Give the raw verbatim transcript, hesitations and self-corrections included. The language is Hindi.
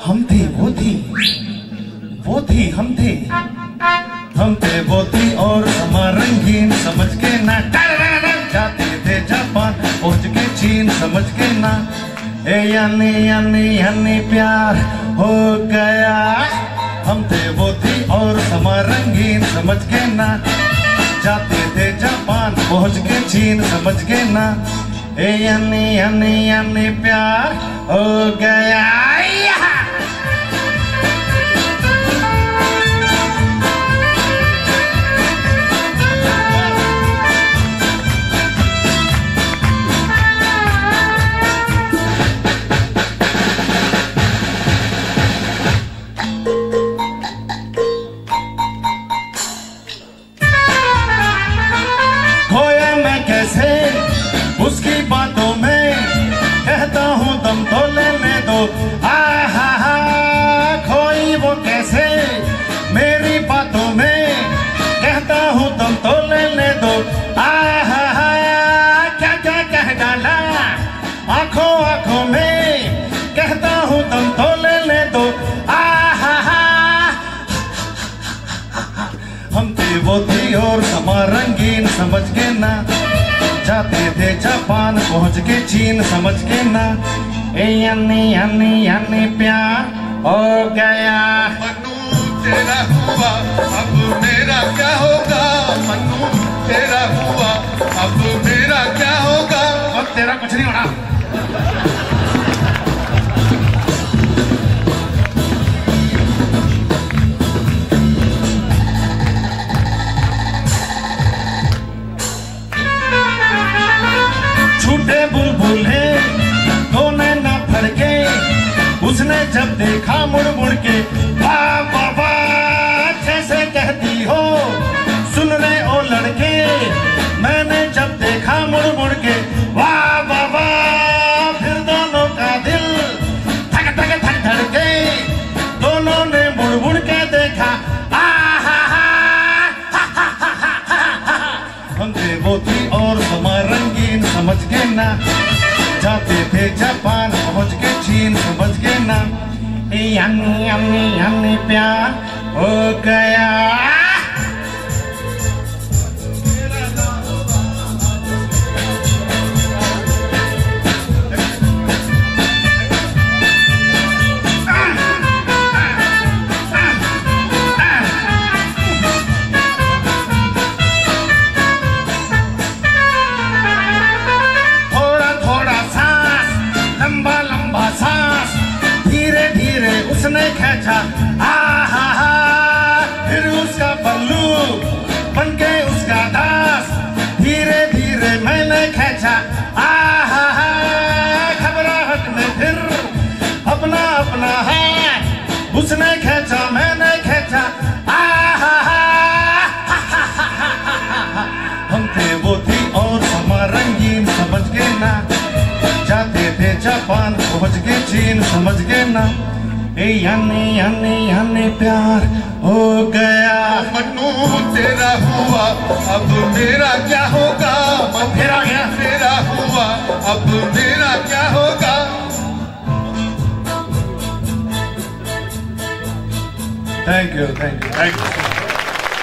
हम थे वो थी, वो थी हम थे, हम थे वो थी और हमारा रंगीन समझ के ना, जाते थे जापान पहुंच के चीन समझ के ना, ए यानी यानी यानी प्यार हो गया। हम थे वो थी और हमारा रंगीन समझ के ना, जाते थे जापान पहुंच के चीन समझ के ना, ए यानी यानी यानी प्यार हो गया। खोया मैं कैसे उसकी बातों में, कहता हूँ दम तो लेने दो, हा हा हा। खोई वो कैसे मेरी बातों में, कहता हूँ दम तो लेने दो, हा हा हा। क्या क्या कह डाला आंखों आंखों में, कहता हूँ दम तो लेने दो, हा हा हा। हम थे वो थी और हमारा रंगीन समझ के ना, जाते थे जापान पहुंच के चीन समझ के ना, ए यानी यानी यानी प्यार हो गया। मन्नू तेरा हुआ अब मेरा क्या होगा, मन्नू तेरा हुआ अब मेरा क्या होगा। अब तेरा कुछ नहीं होना। छूटे बुलबुल है तो नैना फड़के, उसने जब देखा मुड़ मुड़ के, वाह वाह वाह जैसे कहती हो सुन रहे ओ लड़के। मैंने जब देखा मुड़ मुड़ के, वाह वाह वाह, फिर दोनों का दिल धक धक धक धड़के, दोनों ने मुड़ मुड़ के देखा, आ हा हा। हम थे वो थी और हमारा रंगीन समझ के ना, जाते थे जापान पहुंच के चीन समझ के ना, यानी यानी यानी प्यार हो गया। उसने खींचा आ हा हा, फिर उसका पल्लू बनके उसका दास, धीरे धीरे मैंने खींचा आ हा हा। घबराहट में फिर अपना अपना हाथ उसने खींचा मैंने खींचा, आ हा हा। हम थे वो थी और हमारा रंगीन समझ के ना, जाते थे जापान पहुंच के चीन समझ के ना, ए यानी यानी यानी प्यार हो गया। मन्नू तेरा हुआ अब मेरा क्या होगा, फिर आ गया तेरा हुआ अब मेरा क्या होगा। Thank you thank you thank you.